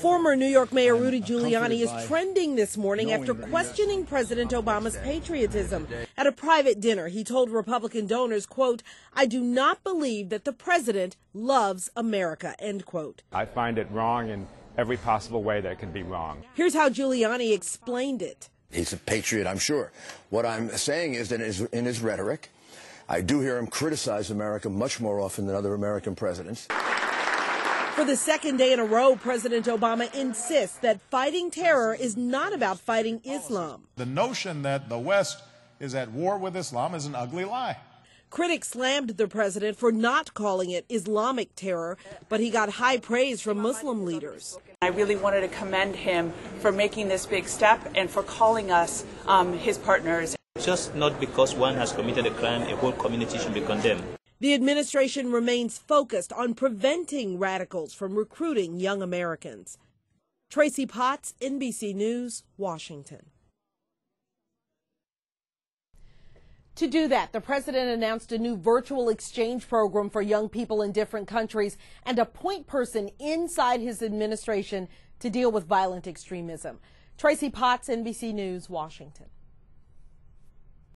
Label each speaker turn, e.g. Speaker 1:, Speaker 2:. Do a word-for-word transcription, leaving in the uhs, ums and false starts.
Speaker 1: Former New York Mayor Rudy Giuliani is trending this morning after questioning President Obama's patriotism. At a private dinner, he told Republican donors, quote, "I do not believe that the president loves America," end quote.
Speaker 2: I find it wrong in every possible way that it can be wrong.
Speaker 1: Here's how Giuliani explained it.
Speaker 3: He's a patriot, I'm sure. What I'm saying is that in his, in his rhetoric, I do hear him criticize America much more often than other American presidents.
Speaker 1: For the second day in a row, President Obama insists that fighting terror is not about fighting Islam.
Speaker 4: The notion that the West is at war with Islam is an ugly lie.
Speaker 1: Critics slammed the president for not calling it Islamic terror, but he got high praise from Muslim leaders.
Speaker 5: I really wanted to commend him for making this big step and for calling us um, his partners.
Speaker 6: Just not because one has committed a crime, a whole community should be condemned.
Speaker 1: The administration remains focused on preventing radicals from recruiting young Americans. Tracy Potts, N B C News, Washington. To do that, the president announced a new virtual exchange program for young people in different countries and a point person inside his administration to deal with violent extremism. Tracy Potts, N B C News, Washington.